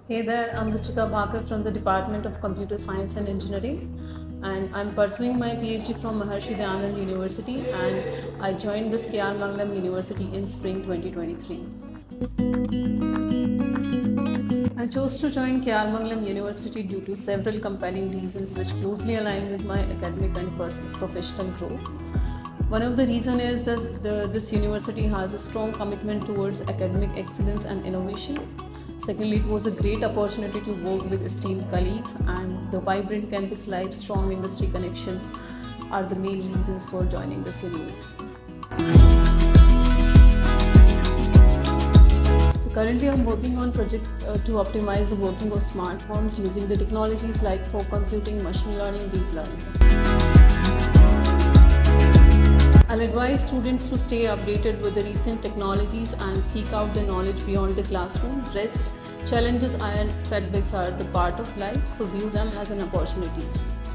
Hey there, I'm Ruchika Bhakar from the Department of Computer Science and Engineering, and I'm pursuing my PhD from Maharshi Dayanand University, and I joined this KR Mangalam University in spring 2023. I chose to join KR Mangalam University due to several compelling reasons which closely align with my academic and professional growth. One of the reasons is that this university has a strong commitment towards academic excellence and innovation. Secondly, it was a great opportunity to work with esteemed colleagues, and the vibrant campus life, strong industry connections are the main reasons for joining this university. So currently I'm working on project to optimize the working of smartphones using the technologies like fog computing, machine learning, deep learning. I'll advise students to stay updated with the recent technologies and seek out the knowledge beyond the classroom. Rest, challenges and setbacks are the part of life, so view them as an opportunities.